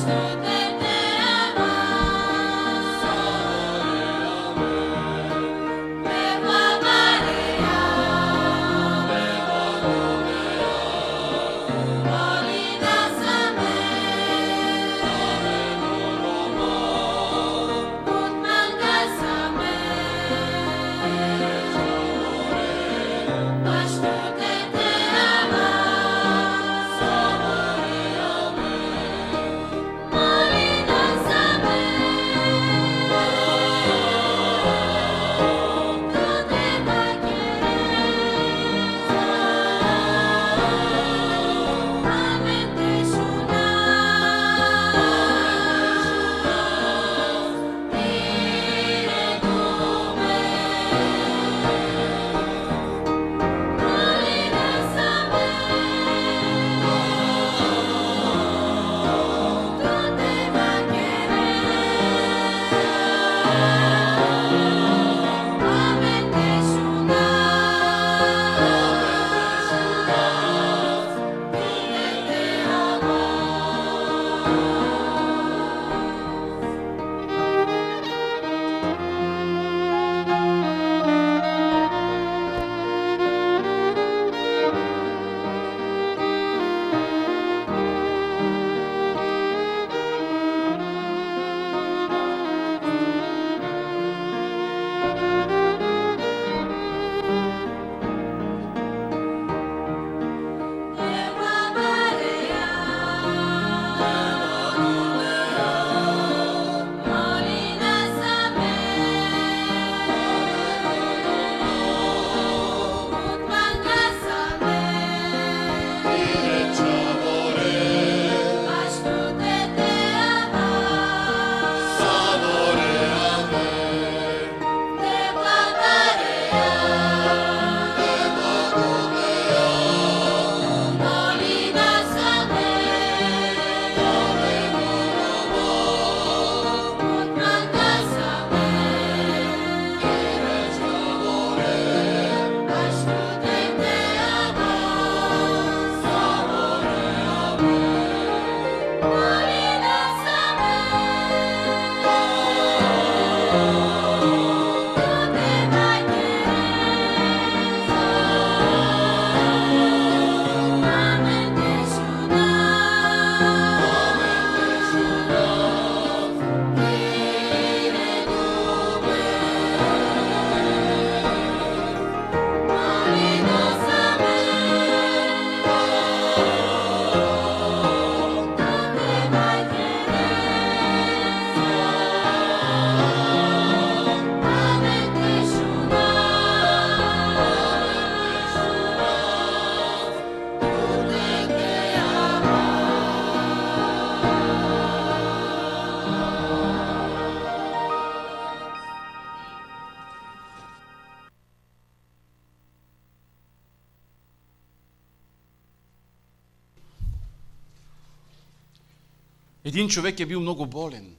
Един човек е бил много болен.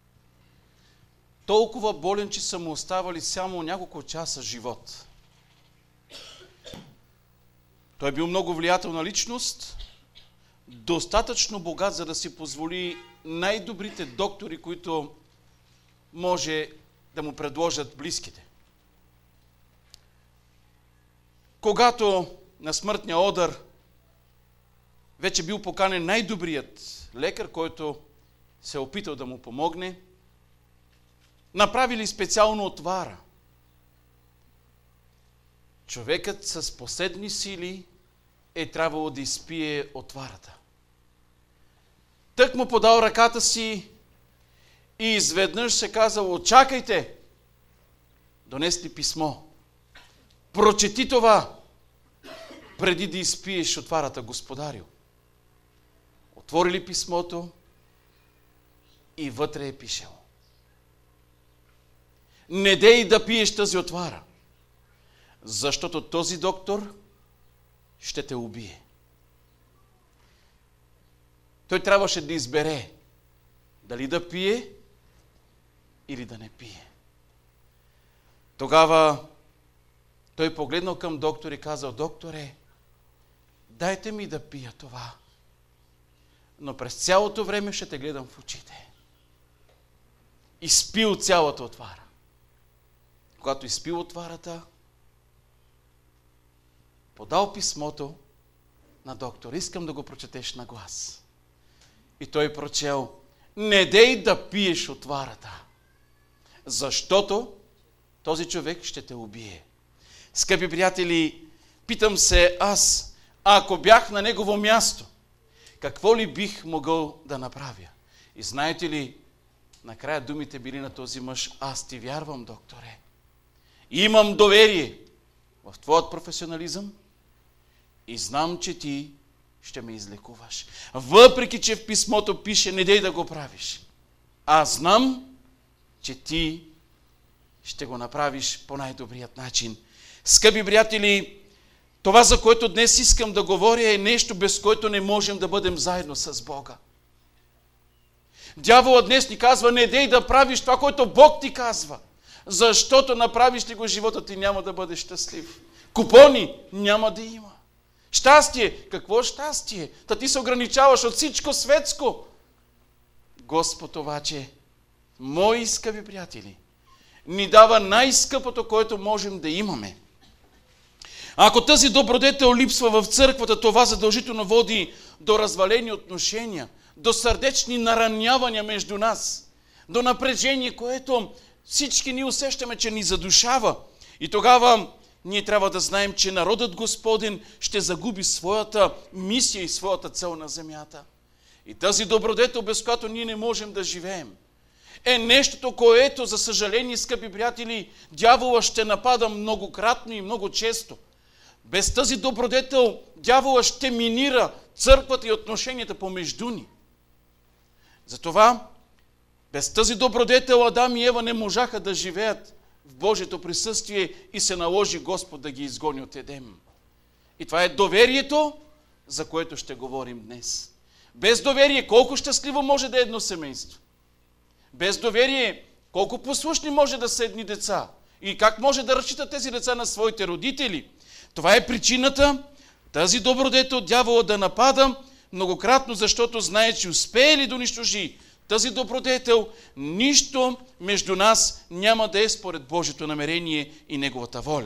Толкова болен, че са му оставали само няколко часа живот. Той е бил много влиятелна личност, достатъчно богат, за да си позволи най-добрите доктори, които може да му предложат близките. Когато на смъртния одър вече бил поканен най-добрият лекар, който се е опитал да му помогне, направили специално отвара. Човекът с последни сили е трябвало да изпие отварата. Тък му подал ръката си и изведнъж се казал: чакайте, донесли писмо. Прочети това, преди да изпиеш отварата, господарю. Отворили писмото и вътре е пишел: не дей да пиеш тази отвара, защото този доктор ще те убие. Той трябваше да избере дали да пие или да не пие. Тогава той погледнал към доктора и казал: докторе, дайте ми да пия това, но през цялото време ще те гледам в очите. Изпил цялата отвара. Когато изпил отварата, подал писмото на доктор. Искам да го прочетеш на глас. И той прочел: не дей да пиеш отварата, защото този човек ще те убие. Скъпи приятели, питам се аз, ако бях на негово място, какво ли бих могъл да направя? И знаете ли, накрая думите били на този мъж: аз ти вярвам, докторе. Имам доверие в твоят професионализъм и знам, че ти ще ме излекуваш. Въпреки че в писмото пише: не дей да го правиш, аз знам, че ти ще го направиш по най-добрият начин. Скъпи приятели, това, за което днес искам да говоря, е нещо, без което не можем да бъдем заедно с Бога. Дяволът днес ни казва: не дей да правиш това, което Бог ти казва, защото направиш ли го, живота ти няма да бъде щастлив. Купони няма да има. Щастие. Какво щастие? Та ти се ограничаваш от всичко светско. Господ обаче, мои скъпи приятели, ни дава най-скъпото, което можем да имаме. Ако тази добродетел липсва в църквата, това задължително води до развалени отношения, до сърдечни наранявания между нас, до напрежение, което всички ни усещаме, че ни задушава. И тогава ние трябва да знаем, че народът Господен ще загуби своята мисия и своята цел на земята. И тази добродетел, без която ние не можем да живеем, е нещото, което, за съжаление, скъпи приятели, дявола ще напада многократно и много често. Без тази добродетел дявола ще минира църквата и отношенията помежду ни. Затова без тази добродетел Адам и Ева не можаха да живеят в Божието присъствие и се наложи Господ да ги изгони от Едем. И това е доверието, за което ще говорим днес. Без доверие колко щастливо може да е едно семейство? Без доверие колко послушни може да са едни деца? И как може да разчитат тези деца на своите родители? Това е причината тази добродетел дявола да напада многократно, защото знае, че успее ли да унищожи тази добродетел, нищо между нас няма да е според Божието намерение и Неговата воля.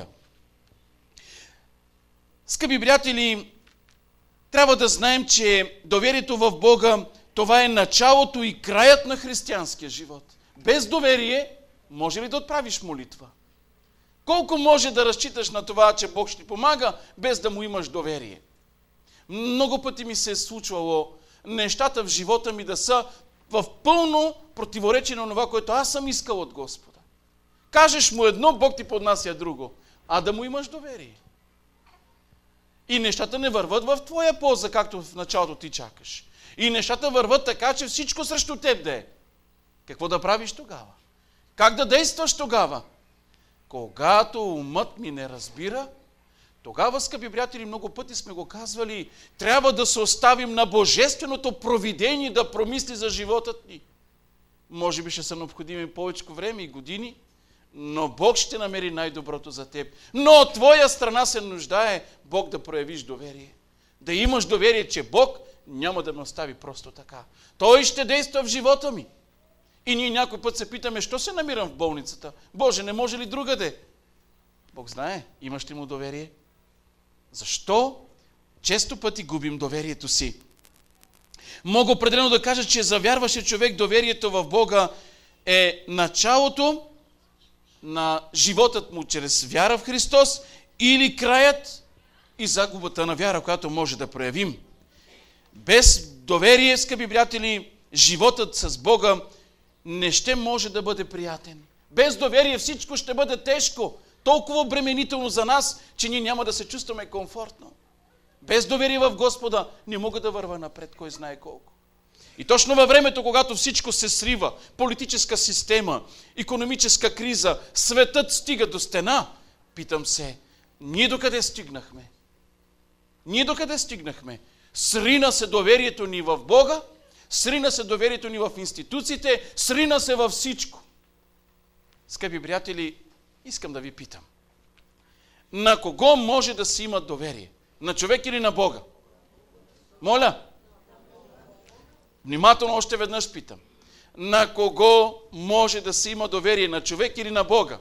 Скъпи приятели, трябва да знаем, че доверието в Бога, това е началото и краят на християнския живот. Без доверие може ли да отправиш молитва? Колко може да разчиташ на това, че Бог ще ти помага, без да му имаш доверие? Много пъти ми се е случвало нещата в живота ми да са в пълно противоречие на това, което аз съм искал от Господа. Кажеш му едно, Бог ти поднася друго, а да му имаш доверие. И нещата не върват в твоя полза, както в началото ти чакаш. И нещата върват така, че всичко срещу теб да е. Какво да правиш тогава? Как да действаш тогава? Когато умът ми не разбира, тогава, скъпи приятели, много пъти сме го казвали, трябва да се оставим на божественото провидение да промисли за животът ни. Може би ще са необходими повече време и години, но Бог ще намери най-доброто за теб. Но от твоя страна се нуждае Бог да проявиш доверие. Да имаш доверие, че Бог няма да ме остави просто така. Той ще действа в живота ми. И ние някой път се питаме, що се намирам в болницата? Боже, не може ли другаде? Бог знае, имаш ли му доверие? Защо често пъти губим доверието си? Мога определено да кажа, че за вярващия човек доверието в Бога е началото на животът му чрез вяра в Христос или краят и загубата на вяра, която може да проявим. Без доверие, скъпи приятели, животът с Бога не ще може да бъде приятен. Без доверие всичко ще бъде тежко, толкова обременително за нас, че ние няма да се чувстваме комфортно. Без доверие в Господа не мога да върва напред, кой знае колко. И точно във времето, когато всичко се срива, политическа система, икономическа криза, светът стига до стена, питам се, ние докъде стигнахме? Ние докъде стигнахме? Срина се доверието ни в Бога, срина се доверието ни в институциите, срина се във всичко. Скъпи приятели, искам да ви питам. На кого може да се има доверие? На човек или на Бога? Моля? Внимателно още веднъж питам. На кого може да се има доверие? На човек или на Бога?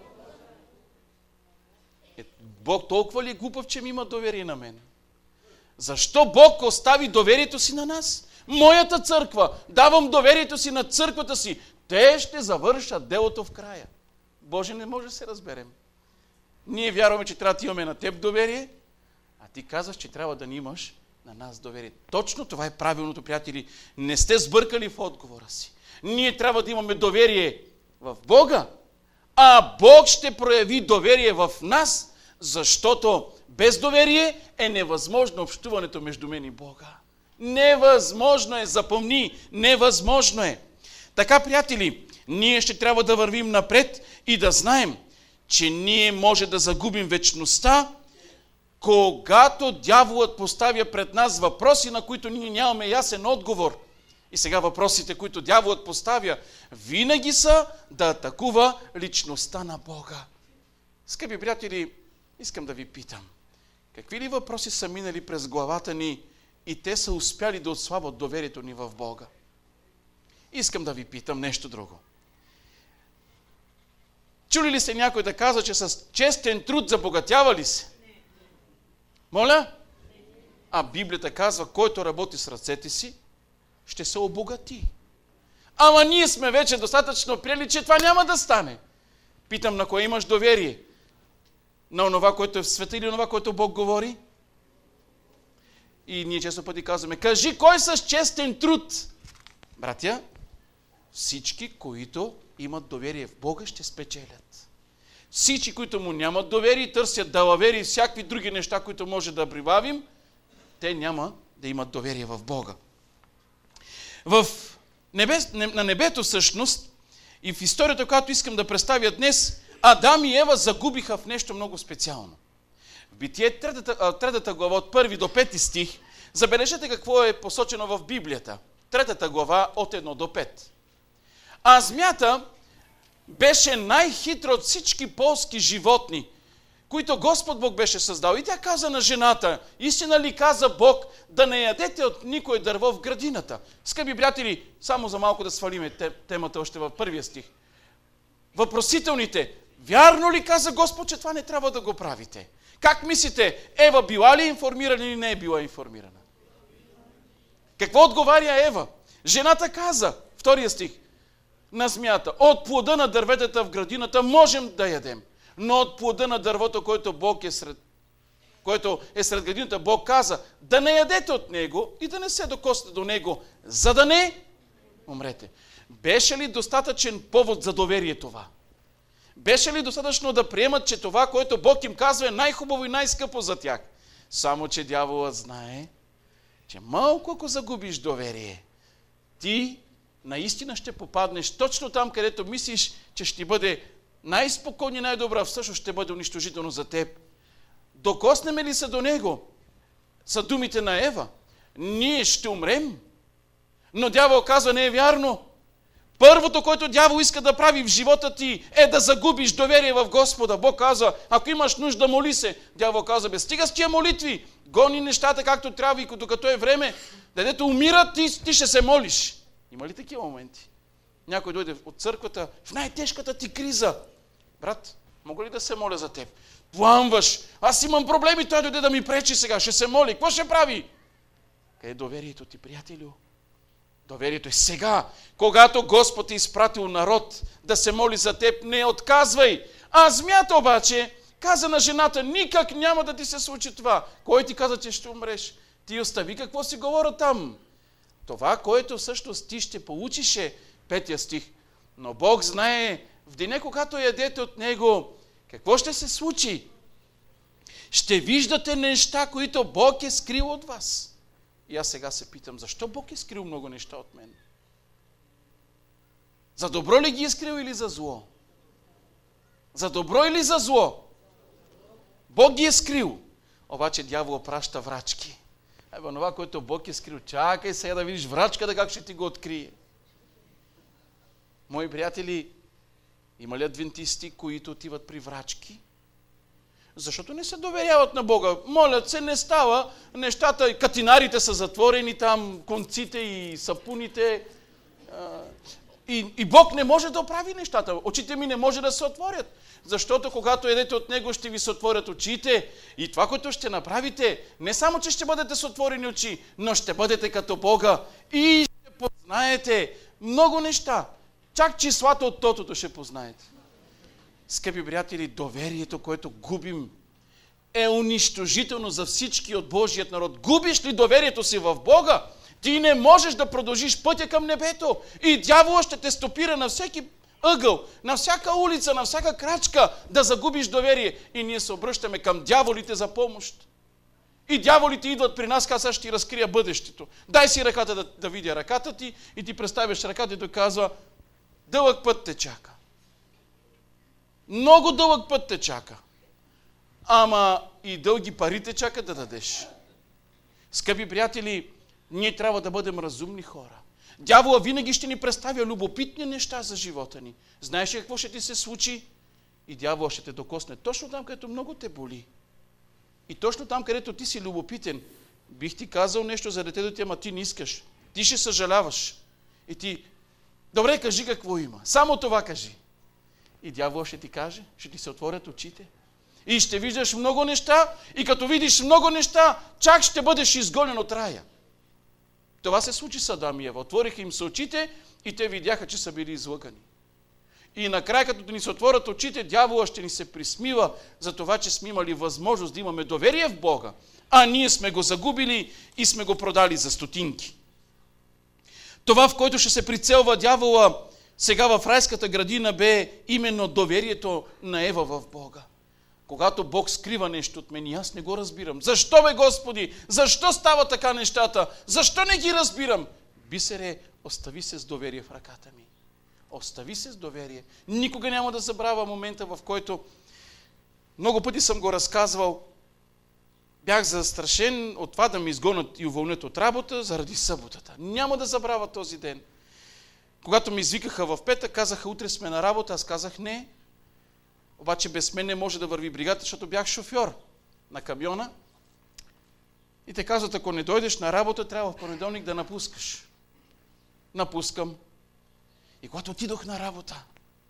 Бог толкова ли е глупав, че ми има доверие на мен? Защо Бог остави доверието си на нас? Моята църква, давам доверието си на църквата си. Те ще завършат делото в края. Боже, не може да се разберем. Ние вярваме, че трябва да имаме на теб доверие, а ти казваш, че трябва да ни имаш на нас доверие. Точно това е правилното, приятели. Не сте сбъркали в отговора си. Ние трябва да имаме доверие в Бога, а Бог ще прояви доверие в нас, защото без доверие е невъзможно общуването между мен и Бога. Невъзможно е, запомни, невъзможно е. Така, приятели, ние ще трябва да вървим напред и да знаем, че ние може да загубим вечността, когато дяволът поставя пред нас въпроси, на които ние нямаме ясен отговор. И сега въпросите, които дяволът поставя, винаги са да атакува личността на Бога. Скъпи приятели, искам да ви питам, какви ли въпроси са минали през главата ни и те са успяли да отслабват доверието ни в Бога? Искам да ви питам нещо друго. Чули ли сте някой да казва, че с честен труд забогатява ли се? Моля? А Библията казва, който работи с ръцете си, ще се обогати. Ама ние сме вече достатъчно приели, че това няма да стане. Питам, на кое имаш доверие? На онова, което е в света или онова, което Бог говори? И ние често пъти казваме, кажи кой с честен труд? Братя, всички, които имат доверие в Бога, ще спечелят. Всички, които му нямат доверие, търсят далавери и всякакви други неща, които може да прибавим, те няма да имат доверие в Бога. На небето всъщност и в историята, която искам да представя днес, Адам и Ева загубиха в нещо много специално. В Битие 3 глава от 1 до 5 стих, забележете какво е посочено в Библията. 3 глава от 1 до 5. А змията беше най-хитра от всички полски животни, които Господ Бог беше създал. И тя каза на жената, истина ли каза Бог, да не ядете от никое дърво в градината? Скъпи приятели, само за малко да свалиме темата още в първия стих. Въпросителните, вярно ли каза Господ, че това не трябва да го правите? Как мислите, Ева била ли информирана или не е била информирана? Какво отговаря Ева? Жената каза, втория стих, на змията, от плода на дърветата в градината можем да ядем, но от плода на дървото, който е сред градината, Бог каза, да не ядете от него и да не се докоснете до него, за да не умрете. Беше ли достатъчен повод за доверие това? Беше ли достатъчно да приемат, че това, което Бог им казва, е най-хубаво и най-скъпо за тях? Само, че дяволът знае, че малко ако загубиш доверие, ти наистина ще попаднеш точно там, където мислиш, че ще бъде най-спокойно и най-добра, всъщност ще бъде унищожително за теб. Докоснем ли се до него? Са думите на Ева. Ние ще умрем. Но дявол казва, не е вярно. Първото, което дявол иска да прави в живота ти, е да загубиш доверие в Господа. Бог казва, ако имаш нужда, моли се. Дявол казва, бе, стига с тия молитви. Гони нещата както трябва и докато е време. Дето умират, ти ще се молиш. Има ли такива моменти? Някой дойде от църквата в най-тежката ти криза. Брат, мога ли да се моля за теб? Пламваш. Аз имам проблеми, той дойде да ми пречи сега. Ще се моли. Какво ще прави? Къде е доверието ти, приятелю? Доверието е сега. Когато Господ е изпратил народ да се моли за теб, не отказвай. А змията обаче каза на жената, никак няма да ти се случи това. Кой ти каза, че ще умреш? Ти остави какво си говоря там. Това, което всъщност ти ще получиш е 5 стих. Но Бог знае в деня, когато ядете от него, какво ще се случи? Ще виждате неща, които Бог е скрил от вас. И аз сега се питам, защо Бог е скрил много неща от мен? За добро ли ги е скрил или за зло? За добро или за зло? Бог ги е скрил. Обаче дявол праща врачки. Това, което Бог е скрил, чакай сега да видиш врачката как ще ти го открие. Мои приятели, има ли адвентисти, които отиват при врачки? Защото не се доверяват на Бога. Молят се, не става. Нещата, катинарите са затворени там, конците и сапуните. И Бог не може да оправи нещата. Очите ми не може да се отворят. Защото когато едете от Него, ще ви се отворят очите. И това, което ще направите, не само, че ще бъдете с отворени очи, но ще бъдете като Бога. И ще познаете много неща. Чак числата от тотото ще познаете. Скъпи приятели, доверието, което губим, е унищожително за всички от Божият народ. Губиш ли доверието си в Бога, ти не можеш да продължиш пътя към небето. И дявола ще те стопира на всеки ъгъл, на всяка улица, на всяка крачка да загубиш доверие. И ние се обръщаме към дяволите за помощ. И дяволите идват при нас, казва, ще ти разкрия бъдещето. Дай си ръката да видя ръката ти и ти представяш ръката и той казва, дълъг път те чака. Много дълъг път те чака. Ама и дълги пари те чака да дадеш. Скъпи приятели, ние трябва да бъдем разумни хора. Дявола винаги ще ни представя любопитни неща за живота ни. Знаеш ли какво ще ти се случи? И дявола ще те докосне точно там, където много те боли. И точно там, където ти си любопитен. Бих ти казал нещо за детето ти, ама ти не искаш. Ти ще съжаляваш. И ти, добре, кажи какво има. Само това кажи. И дявол ще ти каже, ще ти се отворят очите. И ще виждаш много неща, и като видиш много неща, чак ще бъдеш изгонен от рая. Това се случи с Адам и Ева. Отвориха им се очите и те видяха, че са били излъгани. И накрая, като ни се отворят очите, дявола ще ни се присмива за това, че сме имали възможност да имаме доверие в Бога, а ние сме го загубили и сме го продали за стотинки. Това, в което ще се прицелва дявола сега в райската градина, бе именно доверието на Ева в Бога. Когато Бог скрива нещо от мен, аз не го разбирам. Защо, бе, Господи? Защо става така нещата? Защо не ги разбирам? Бисере, остави се с доверие в ръката ми. Остави се с доверие. Никога няма да забравя момента, в който много пъти съм го разказвал. Бях застрашен от това да ме изгонят и уволнят от работа заради съботата. Няма да забравя този ден. Когато ме извикаха в петък, казаха, утре сме на работа, аз казах не. Обаче без мен не може да върви бригата, защото бях шофьор на камиона. И те казват, ако не дойдеш на работа, трябва в понеделник да напускаш. Напускам. И когато отидох на работа,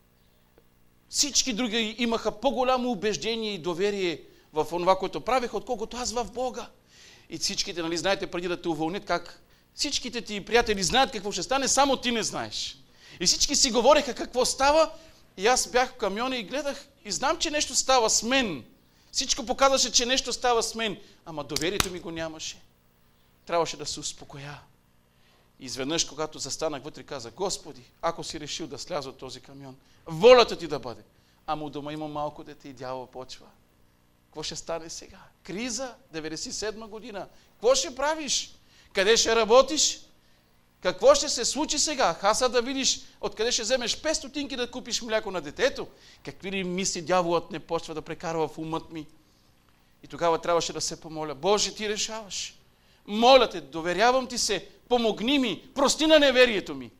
всички други имаха по-голямо убеждение и доверие в това, което правех, отколкото аз в Бога. И всичките, нали, знаете, преди да те уволнят, как всичките ти приятели знаят какво ще стане, само ти не знаеш. И всички си говореха какво става, и аз бях в камиона и гледах, и знам, че нещо става с мен. Всичко показваше, че нещо става с мен, ама доверието ми го нямаше. Трябваше да се успокоя. И изведнъж, когато застанах вътре, каза, Господи, ако си решил да сляза от този камион, волята ти да бъде. Ама у дома има малко дете и дявол почва. Какво ще стане сега? Криза, 97 година. Какво ще правиш? Къде ще работиш? Какво ще се случи сега? Хаса да видиш откъде ще вземеш 5 стотинки да купиш мляко на детето. Какви ли мисли дяволът не почва да прекарва в умът ми? И тогава трябваше да се помоля. Боже, ти решаваш. Моля те, доверявам ти се, помогни ми, прости на неверието ми.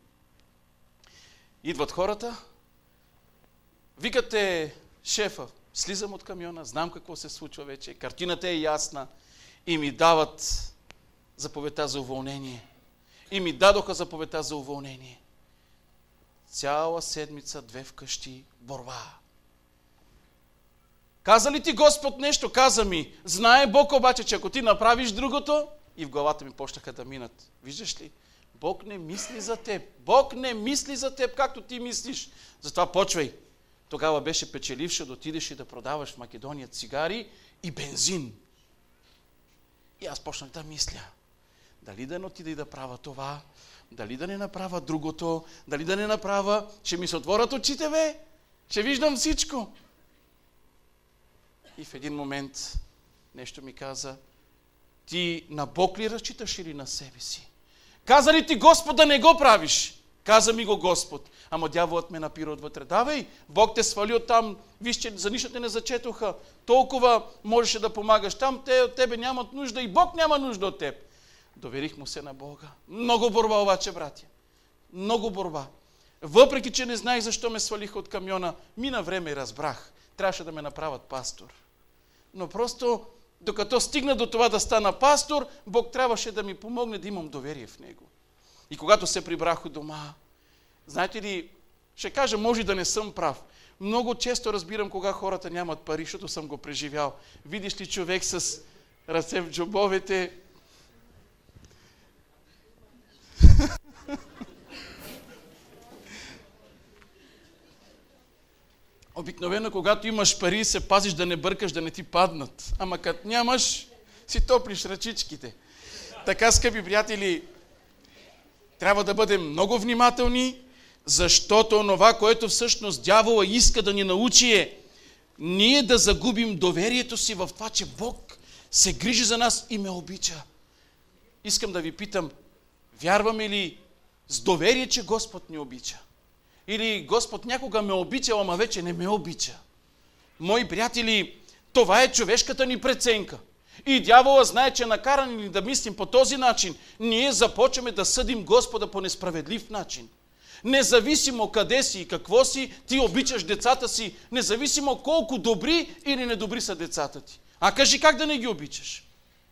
Идват хората, викате шефа, слизам от камиона, знам какво се случва вече, картината е ясна и ми дават заповедта за уволнение. И ми дадоха заповедта за уволнение. Цяла седмица, 2 вкъщи, борба. Каза ли ти Господ нещо? Каза ми. Знае Бог обаче, че ако ти направиш другото, и в главата ми почнаха да минат. Виждаш ли? Бог не мисли за теб. Бог не мисли за теб, както ти мислиш. Затова почвай. Тогава беше печеливше да отидеш и да продаваш в Македония цигари и бензин. И аз почнах да мисля. Дали да не отида и да правя това, дали да не направя другото, дали да не направя, ще ми се отворят очите, бе, ще виждам всичко. И в един момент нещо ми каза, ти на Бог ли разчиташ или на себе си? Каза ли ти Господ да не го правиш? Каза ми го Господ. Ама дяволът ме напира отвътре. Давай, Бог те свали оттам, виж, че за нищо те не зачетоха. Толкова можеше да помагаш. Там те от тебе нямат нужда и Бог няма нужда от теб. Доверих му се на Бога. Много борба обаче, братя. Много борба. Въпреки, че не знаех защо ме свалиха от камиона, мина време и разбрах. Трябваше да ме направят пастор. но просто докато стигна до това да стана пастор, Бог трябваше да ми помогне да имам доверие в Него. И когато се прибрах у дома, знаете ли, ще кажа, може да не съм прав. Много често разбирам, кога хората нямат пари, защото съм го преживял. Видиш ли човек с ръце в джобовете? Обикновено, когато имаш пари, се пазиш да не бъркаш, да не ти паднат. Ама като нямаш, си топлиш ръчичките. Така, скъпи приятели, трябва да бъдем много внимателни, защото онова, което всъщност дявола иска да ни научи е ние да загубим доверието си в това, че Бог се грижи за нас и ме обича. Искам да ви питам, вярваме ли с доверие, че Господ ни обича? Или Господ някога ме обича, ама вече не ме обича? Мои приятели, това е човешката ни преценка. И дявола знае, че накарани ни да мислим по този начин, ние започваме да съдим Господа по несправедлив начин. Независимо къде си и какво си, ти обичаш децата си, независимо колко добри или недобри са децата ти. А кажи как да не ги обичаш?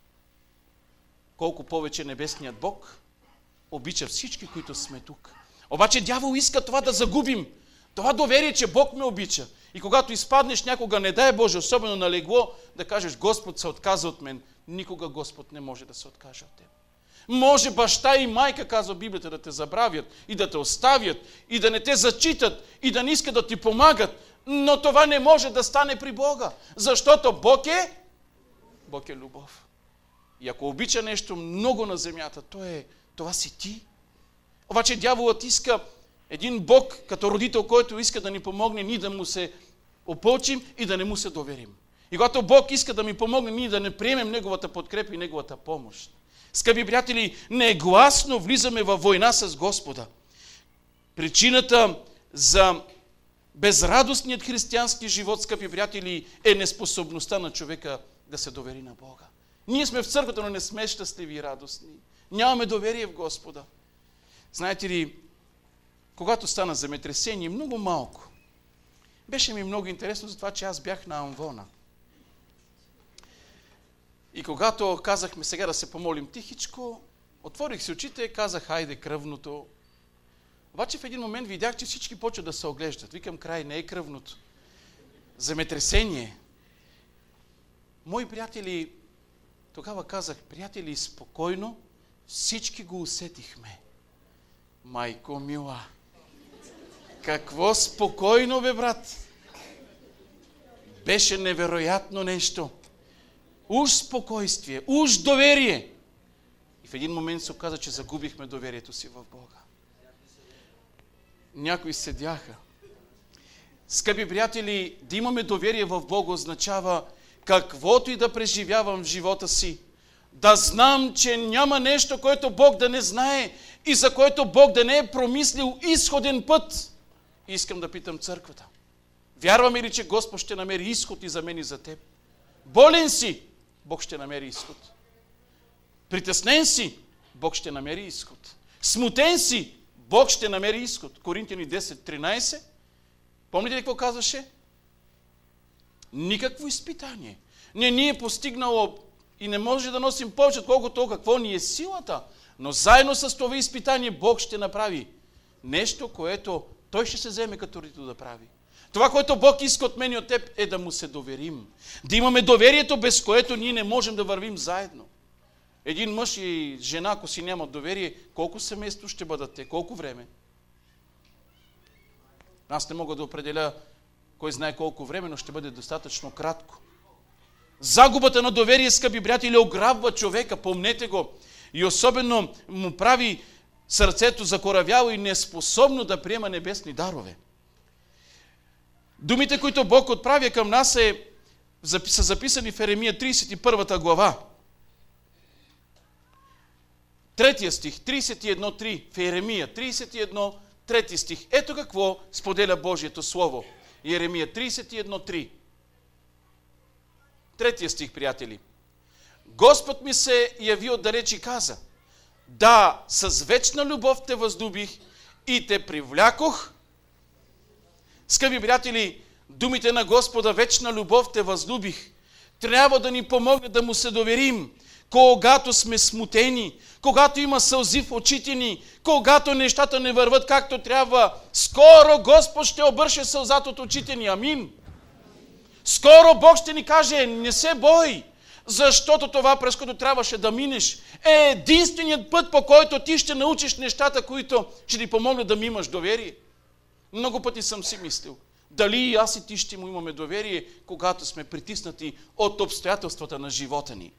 Колко повече небесният Бог обича всички, които сме тук. Обаче дявол иска това да загубим. Това доверие, че Бог ме обича. И когато изпаднеш някога, не дай Боже, особено на легло, да кажеш, Господ се отказа от мен. Никога Господ не може да се откаже от теб. Може баща и майка, казва Библията, да те забравят и да те оставят и да не те зачитат и да не искат да ти помагат. Но това не може да стане при Бога. Защото Бог е любов. И ако обича нещо много на земята, това си ти. Обаче дяволът иска един Бог, като родител, който иска да ни помогне, ние да му се опълчим и да не му се доверим. И когато Бог иска да ми помогне, ние да не приемем Неговата подкрепа и Неговата помощ. Скъпи приятели, негласно влизаме във война с Господа. Причината за безрадостният християнски живот, скъпи приятели, е неспособността на човека да се довери на Бога. Ние сме в църквата, но не сме щастливи и радостни. Нямаме доверие в Господа. Знаете ли, когато стана земетресение, много малко. Беше ми много интересно за това, че аз бях на амвона. И когато казахме сега да се помолим тихичко, отворих си очите и казах, хайде кръвното. Обаче в един момент видях, че всички почват да се оглеждат. Викам, край, не е кръвното. Земетресение. Мои приятели, тогава казах, приятели, спокойно, всички го усетихме. Майко мила, какво спокойно, бе, брат! Беше невероятно нещо. Уж спокойствие, уж доверие. И в един момент се оказа, че загубихме доверието си в Бога. Някои седяха. Скъпи приятели, да имаме доверие в Бога означава каквото и да преживявам в живота си, да знам, че няма нещо, което Бог да не знае и за което Бог да не е промислил изходен път. И искам да питам църквата. Вярваме ли, че Господ ще намери изход и за мен и за теб? Болен си, Бог ще намери изход. Притеснен си, Бог ще намери изход. Смутен си, Бог ще намери изход. Коринтияни 10:13. Помните ли какво казваше? Никакво изпитание не ни е постигнало и не може да носим повече, отколкото какво ни е силата. Но заедно с това изпитание Бог ще направи нещо, което Той ще се вземе като родител да прави. Това, което Бог иска от мен и от теб, е да му се доверим. Да имаме доверието, без което ние не можем да вървим заедно. Един мъж и жена, ако си нямат доверие, колко семейство ще бъдат те? Колко време? Аз не мога да определя кой знае колко време, но ще бъде достатъчно кратко. Загубата на доверие, скъпи приятели, ограбва човека, помнете го. И особено му прави сърцето закоравяло и неспособно да приема небесни дарове. Думите, които Бог отправя към нас са записани в Еремия 31 глава. 3 стих, 31:3 в Еремия 31, 3 стих. Ето какво споделя Божието Слово. Еремия 31:3. 3 стих, приятели. Господ ми се яви отдалеч и каза: да, с вечна любов те възлюбих и те привлякох. Скъпи приятели, думите на Господа, вечна любов те възлюбих. трябва да ни помогне да му се доверим, когато сме смутени, когато има сълзи в очите ни, когато нещата не върват както трябва. Скоро Господ ще обърше сълзата от очите ни. Амин. Скоро Бог ще ни каже: не се бой, защото това, през което трябваше да минеш, е единственият път, по който ти ще научиш нещата, които ще ти помогнат да ми имаш доверие. Много пъти съм си мислил, дали и аз и ти ще му имаме доверие, когато сме притиснати от обстоятелствата на живота ни.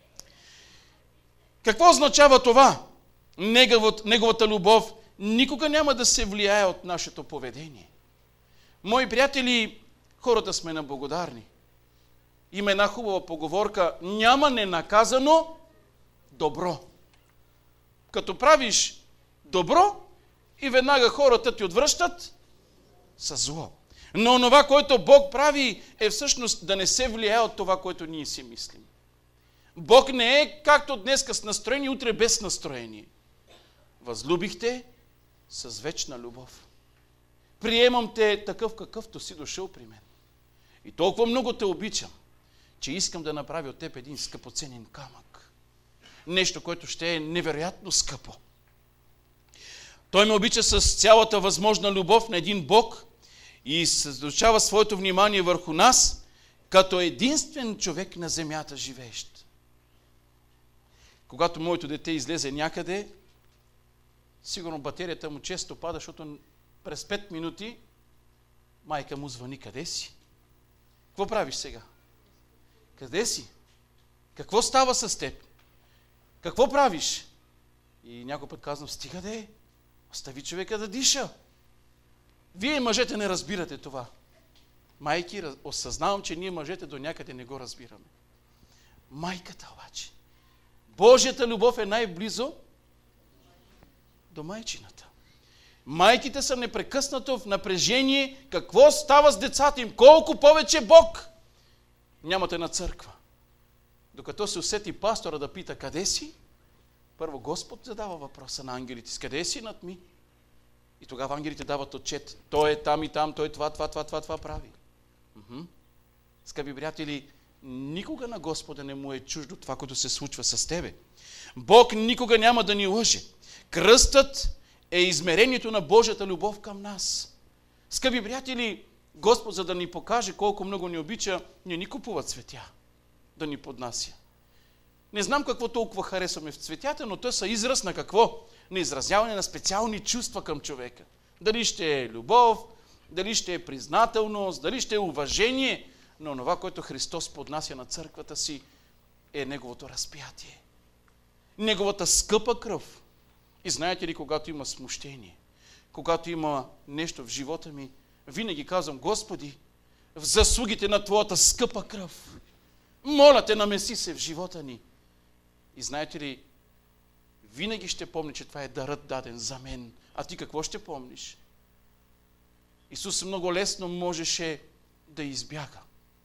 Какво означава това? Неговата любов никога няма да се влияе от нашето поведение. Мои приятели, хората сме неблагодарни. Има една хубава поговорка: няма ненаказано добро. Като правиш добро и веднага хората ти отвръщат със зло. Но онова, което Бог прави, е всъщност да не се влияе от това, което ние си мислим. Бог не е както днеска с настроение, утре без настроение. Възлюбихте с вечна любов. Приемам те такъв, какъвто си дошъл при мен. И толкова много те обичам, че искам да направя от теб един скъпоценен камък. Нещо, което ще е невероятно скъпо. Той ме обича с цялата възможна любов на един Бог и съсредоточава своето внимание върху нас, като единствен човек на земята живеещ. Когато моето дете излезе някъде, сигурно батерията му често пада, защото през 5 минути майка му звъни: къде си? Какво правиш сега? Къде си? Какво става с теб? Какво правиш? И някой път казвам: стига де, остави човека да диша. Вие, мъжете, не разбирате това. Майки, осъзнавам, че ние, мъжете, до някъде не го разбираме. Майката обаче, Божията любов е най-близо до майчината. Майките са непрекъснато в напрежение. Какво става с децата им? Колко повече Бог? Нямате на църква. Докато се усети пастора да пита: къде си? Първо Господ задава въпроса на ангелите: с къде си над ми? И тогава ангелите дават отчет: той е там и там, той това прави. Скъпи приятели, никога на Господа не му е чуждо това, което се случва с тебе. Бог никога няма да ни лъже. Кръстът е измерението на Божията любов към нас. Скъпи приятели, Господ, за да ни покаже колко много ни обича, не ни купува цветя да ни поднася. Не знам какво толкова харесваме в цветята, но те са израз на какво? На изразяване на специални чувства към човека. Дали ще е любов, дали ще е признателност, дали ще е уважение, но това, което Христос поднася на църквата си, е Неговото разпятие. Неговата скъпа кръв. И знаете ли, когато има смущение, когато има нещо в живота ми, винаги казвам: Господи, в заслугите на Твоята скъпа кръв, моля Те, намеси се в живота ни. И знаете ли, винаги ще помня, че това е дарът даден за мен. А ти какво ще помниш? Исус много лесно можеше да избяга.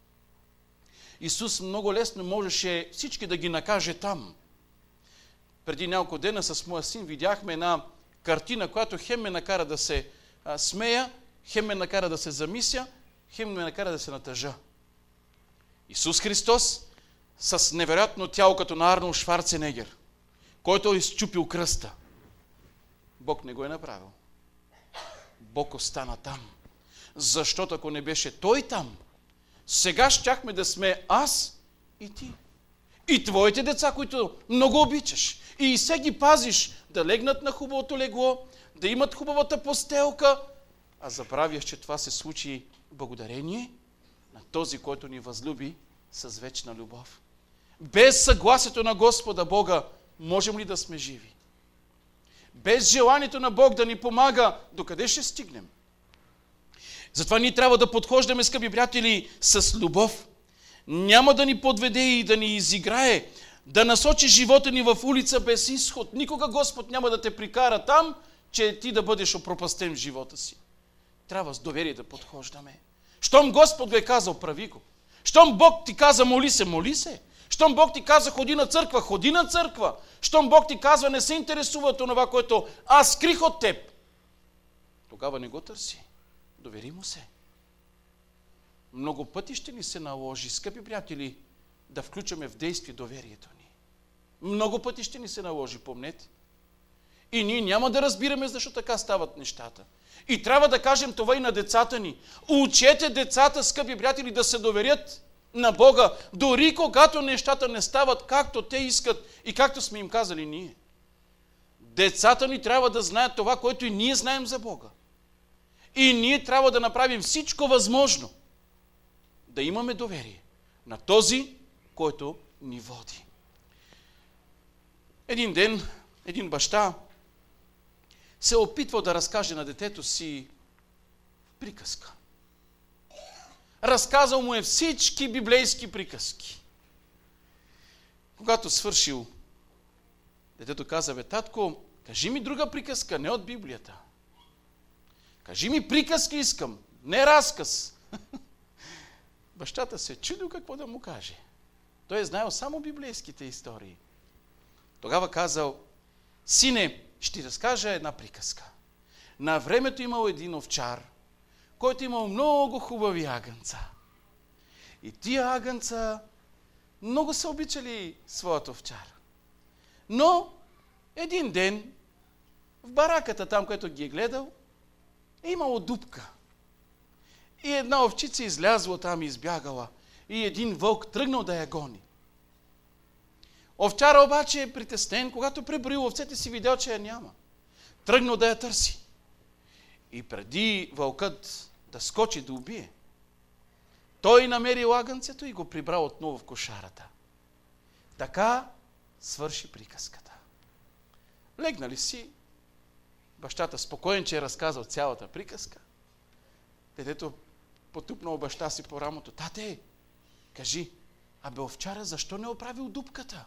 Исус много лесно можеше всички да ги накаже там. Преди няколко дена с моя син видяхме една картина, която хем ме накара да се смея, хем ме накара да се замисля, хем ме накара да се натъжа. Исус Христос с невероятно тяло като на Арнолд Шварценегер, който е изчупил кръста. Бог не го е направил. Бог остана там. Защото ако не беше Той там, сега щяхме да сме аз и ти. И твоите деца, които много обичаш. И се ги пазиш да легнат на хубавото легло, да имат хубавата постелка, а забравяш, че това се случи благодарение на този, който ни възлюби с вечна любов. Без съгласието на Господа Бога можем ли да сме живи? Без желанието на Бог да ни помага, докъде ще стигнем? Затова ние трябва да подхождаме, скъпи приятели, с любов. Няма да ни подведе и да ни изиграе, да насочи живота ни в улица без изход. Никога Господ няма да те прикара там, че ти да бъдеш опропастен в живота си. Трябва с доверие да подхождаме. Щом Господ го е казал, прави го. Щом Бог ти каза, моли се, моли се. Щом Бог ти каза, ходи на църква, ходи на църква. Щом Бог ти казва, не се интересува от това, което аз скрих от теб, тогава не го търси. Довери му се. Много пъти ще ни се наложи, скъпи приятели, да включваме в действие доверието ни. Много пъти ще ни се наложи, помнете. И ние няма да разбираме защо така стават нещата. И трябва да кажем това и на децата ни. Учете децата, скъпи приятели, да се доверят на Бога, дори когато нещата не стават както те искат и както сме им казали ние. Децата ни трябва да знаят това, което и ние знаем за Бога. И ние трябва да направим всичко възможно да имаме доверие на този, който ни води. Един ден, един баща се опитвал да разкаже на детето си приказка. Разказал му е всички библейски приказки. Когато свършил, детето каза: татко, кажи ми друга приказка, не от Библията. Кажи ми приказки искам, не разказ. Бащата се чудил какво да му каже. Той е знаел само библейските истории. Тогава казал: сине, ще ти разкажа една приказка. На времето имал един овчар, който имал много хубави агънца. И тия агънца много са обичали своят овчар. Но един ден в бараката, там, където ги е гледал, е имало дупка. И една овчица излязла там и избягала. И един вълк тръгнал да я гони. Овчара обаче е притеснен, когато преброил овцете си, видял, че я няма. Тръгнал да я търси. И преди вълкът да скочи да убие, той намерил агънцето и го прибрал отново в кошарата. Така свърши приказката. Легнали си, бащата спокоен, че е разказал цялата приказка. Детето потупнал баща си по рамото: тате, кажи, овчара защо не оправил дупката?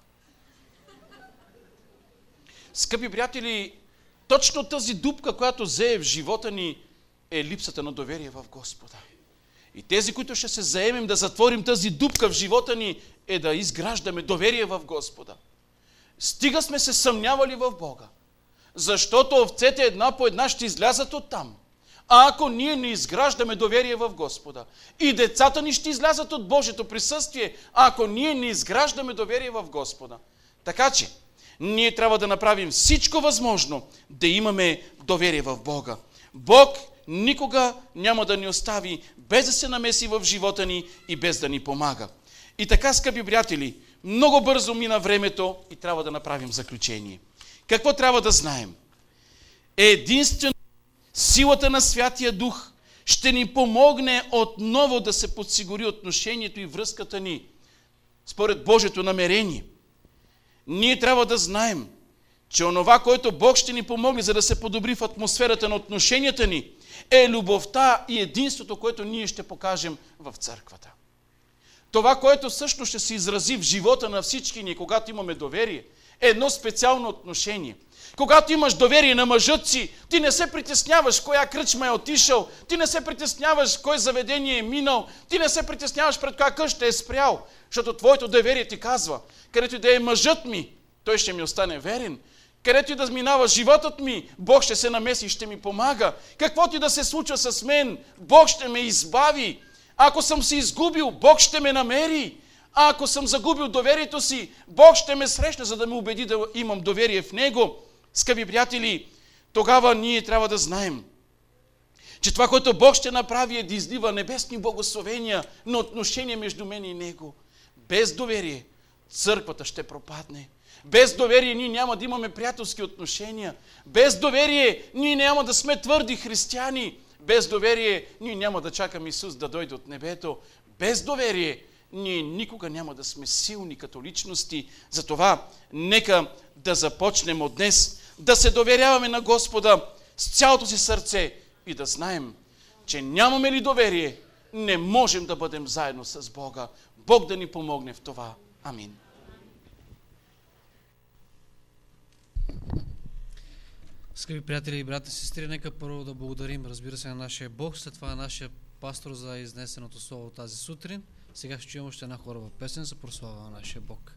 Скъпи приятели, точно тази дупка, която зее в живота ни, е липсата на доверие в Господа. И тези, които ще се заемем да затворим тази дупка в живота ни, е да изграждаме доверие в Господа. Стига сме се съмнявали в Бога, защото овцете една по една ще излязат оттам. А ако ние не изграждаме доверие в Господа, и децата ни ще излязат от Божието присъствие, ако ние не изграждаме доверие в Господа. Така че, ние трябва да направим всичко възможно да имаме доверие в Бога. Бог никога няма да ни остави без да се намеси в живота ни и без да ни помага. И така, скъпи приятели, много бързо мина времето и трябва да направим заключение. Какво трябва да знаем? Единствено силата на Святия Дух ще ни помогне отново да се подсигури отношението и връзката ни според Божието намерение. Ние трябва да знаем, че онова, което Бог ще ни помогне, за да се подобри в атмосферата на отношенията ни, е любовта и единството, което ние ще покажем в църквата. Това, което също ще се изрази в живота на всички ни, когато имаме доверие, е едно специално отношение. Когато имаш доверие на мъжът си, ти не се притесняваш коя кръчма е отишъл, ти не се притесняваш кой заведение е минал, ти не се притесняваш пред коя къща е спрял, защото твоето доверие ти казва: където и да е мъжът ми, той ще ми остане верен. Където и да минава животът ми, Бог ще се намеси и ще ми помага. Каквото и да се случва с мен, Бог ще ме избави. Ако съм се изгубил, Бог ще ме намери. А ако съм загубил доверието си, Бог ще ме срещне, за да ме убеди да имам доверие в Него. Скъпи приятели, тогава ние трябва да знаем, че това, което Бог ще направи, е да излива небесни благословения на отношения между мен и Него. Без доверие църквата ще пропадне. Без доверие ние няма да имаме приятелски отношения. Без доверие ние няма да сме твърди християни. Без доверие ние няма да чакаме Исус да дойде от небето. Без доверие ние никога няма да сме силни като личности. Затова нека да започнем от днес да се доверяваме на Господа с цялото си сърце и да знаем, че нямаме ли доверие, не можем да бъдем заедно с Бога. Бог да ни помогне в това. Амин. Скъпи приятели и брати и сестри, нека първо да благодарим, разбира се, на нашия Бог, след това на нашия пастор за изнесеното слово тази сутрин. Сега ще чуем още една хорова песен за прослава на нашия Бог.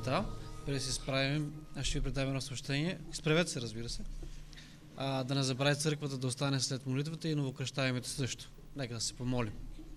места. Преди да се справим, аз ще ви предам едно съобщение. Изправете се, разбира се. Да не забрави църквата да остане след молитвата и новокръщаемите също. Нека да се помолим.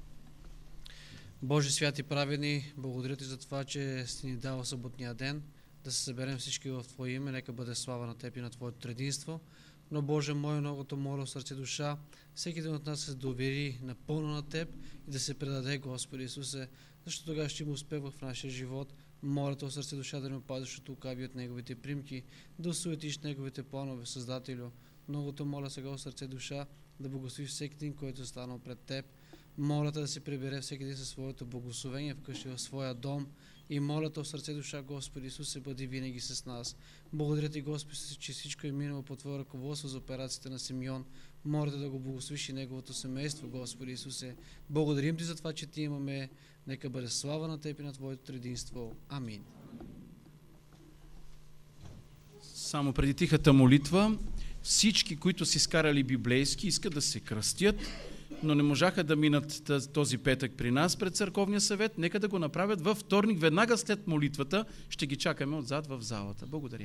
Божи святи праведни, благодаря ти за това, че си ни дал съботния ден, да се съберем всички в Твое име, нека бъде слава на Теб и на Твоето трединство. Но Боже мой, многото моля в сърце душа, всеки един от нас се довери напълно на Теб и да се предаде, Господи Исусе, защото тогава ще има успех в нашия живот. Моля Те в сърце душа да не опазиш от лукави от Неговите примки, да осуетиш Неговите планове, Създателю. Многото моля сега в сърце душа да благословиш всеки един, който е станал пред Теб. Моля Те да се прибере всеки един със своето благословение вкъщи в своя дом. И моля Те в сърце душа, Господи Исусе, бъди винаги с нас. Благодаря Ти, Господи, че всичко е минало по Твое ръководство за операцията на Симеон. Моля Те да го благословиш и неговото семейство, Господи Исусе. Благодарим Ти за това, че Ти имаме. Нека бъде слава на Теб и на Твоето трединство. Амин. Само преди тихата молитва, всички, които си скарали библейски, искат да се кръстят, но не можаха да минат този петък при нас пред църковния съвет. Нека да го направят във вторник, веднага след молитвата. Ще ги чакаме отзад в залата. Благодаря.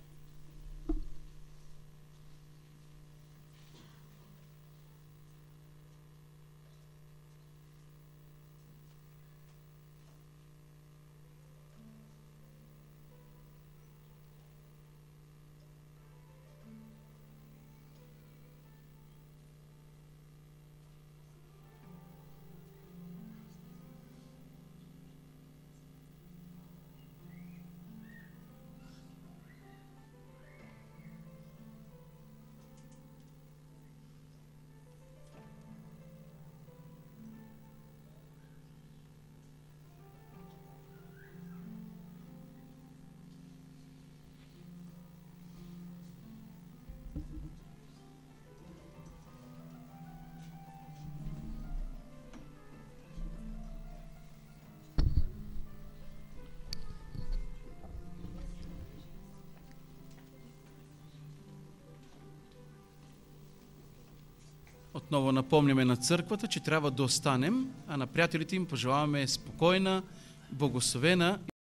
Отново напомняме на църквата, че трябва да останем, а на приятелите им пожелаваме спокойна, благословена